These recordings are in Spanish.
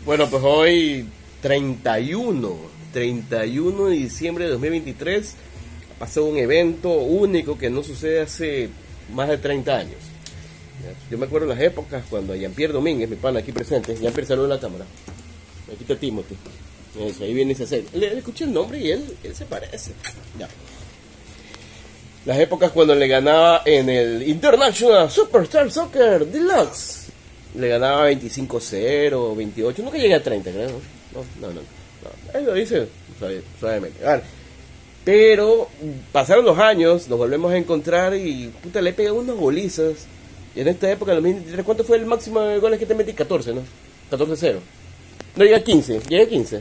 Bueno, pues hoy 31 de diciembre de 2023 pasó un evento único que no sucede hace más de 30 años. Yo me acuerdo en las épocas cuando Jean-Pierre Domínguez, mi pana aquí presente, Jean-Pierre saluda a la cámara. Aquí está Timothy. Eso, ahí viene ese set. Le escuché el nombre y él se parece. Ya. Las épocas cuando le ganaba en el International Superstar Soccer Deluxe. Le ganaba 25-0, 28, nunca llegué a 30, creo. No. Ahí lo dice suavemente. A ver, pero pasaron los años, nos volvemos a encontrar y puta, le he pegado unas golizas. Y en esta época, en 2023, ¿cuánto fue el máximo de goles que te metí? 14, ¿no? 14-0. No, llegué a 15, llegué a 15.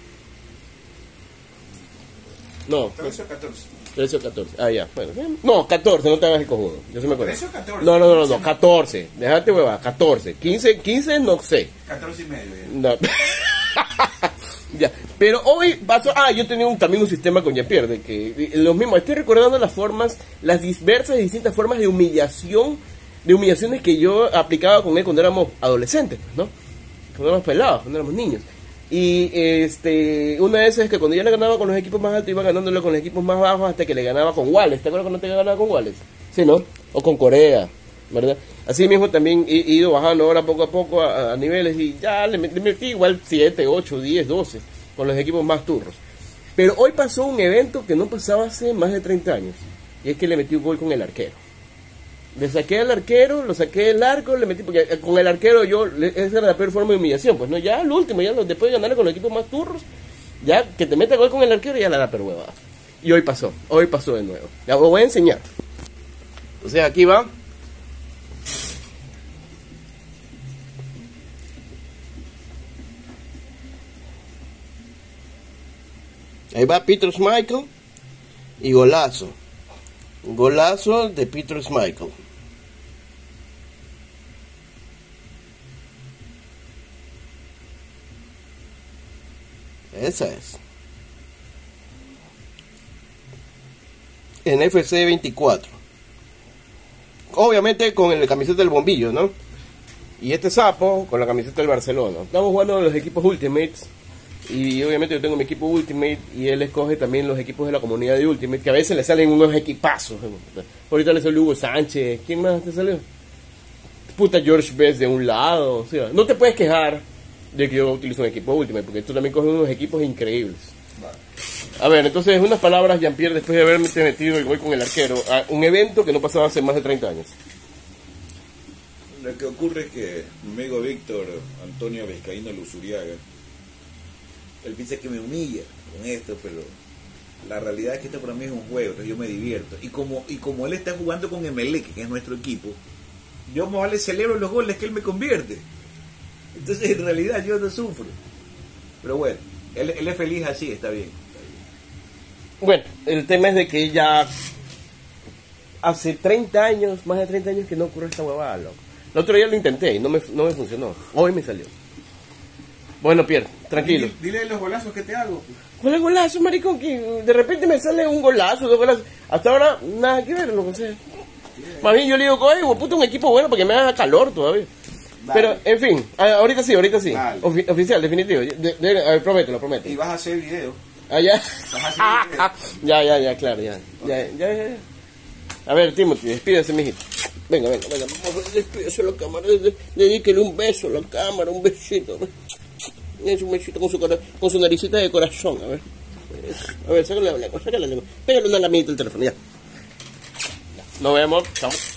No. 13 o 14. 13 o 14. Ah, ya. Bueno. No, 14, no te hagas el cojudo. Yo sí me acuerdo. 13 o 14. No, 14. Déjate hueva, 14. 15 no sé. 14 y medio. No. Ya. Pero hoy pasó. Yo tenía también un sistema con Jean-Pierre de que los mismos. Estoy recordando las formas, las diversas y distintas formas de humillaciones que yo aplicaba con él cuando éramos adolescentes, ¿no? Cuando éramos pelados, cuando éramos niños. Y una de esas es que cuando yo le ganaba con los equipos más altos, iba ganándole con los equipos más bajos hasta que le ganaba con Wales. ¿Te acuerdas cuando te ganaba con Wales? Sí, ¿no? O con Corea, ¿verdad? Así mismo también he ido bajando ahora poco a poco a niveles y ya le metí igual 7, 8, 10, 12 con los equipos más turros. Pero hoy pasó un evento que no pasaba hace más de 30 años. Y es que le metí un gol con el arquero. Le saqué al arquero, lo saqué del arco, le metí, porque con el arquero esa era la peor forma de humillación, pues no, ya al último, después de ganarle con los equipos más turros, ya que te meta gol con el arquero, ya la da pero huevada. Y hoy pasó de nuevo. Ya lo voy a enseñar. O sea, aquí va. Ahí va Peter Schmeichel y golazo. Golazo de Peter Schmeichel. Esa es. En FC 24. Obviamente con el camiseta del bombillo, ¿no? Y este sapo con la camiseta del Barcelona. Estamos jugando los equipos Ultimates. Y obviamente yo tengo mi equipo Ultimate. Y él escoge también los equipos de la comunidad de Ultimate. Que a veces le salen unos equipazos. Ahorita le salió Hugo Sánchez. ¿Quién más te salió? Puta, George Best de un lado. O sea, no te puedes quejar de que yo utilizo un equipo Ultimate, porque tú también coges unos equipos increíbles. Vale. A ver, entonces unas palabras, Jean-Pierre, después de haberme metido el gol con el arquero, a un evento que no pasaba hace más de 30 años. Lo que ocurre es que mi amigo Víctor Antonio Vizcaíno Luzuriaga, él piensa que me humilla con esto, pero la realidad es que esto para mí es un juego, entonces yo me divierto. Y como él está jugando con Emelec, que es nuestro equipo, yo más vale celebro los goles que él me convierte. Entonces en realidad yo no sufro. Pero bueno, él es feliz así, está bien. Bueno, el tema es de que ya hace 30 años, más de 30 años que no ocurre esta huevada, loco. El otro día lo intenté y no me funcionó. Hoy me salió. Bueno, Pierre, tranquilo. Dile los golazos que te hago. ¿Cuál es golazo, maricón? Que de repente me sale un golazo, dos golazos. Hasta ahora, nada que ver, loco. Más bien yo le digo, oye, puta, un equipo bueno porque me da calor todavía. Vale. Pero, en fin, ahorita sí. Vale. Oficial, definitivo. A ver, prometo. Y vas a hacer video. Ya. Vas a hacer video. Ya, claro, ya. A ver, Timothy, despídase, mijito. Venga, vamos a despídase a la cámara. Dedíquele un beso a la cámara, un besito. Es un besito con su naricita de corazón, a ver. A ver, sácale la lengua. Pégale una lamita el teléfono, ya. Nos vemos, chao.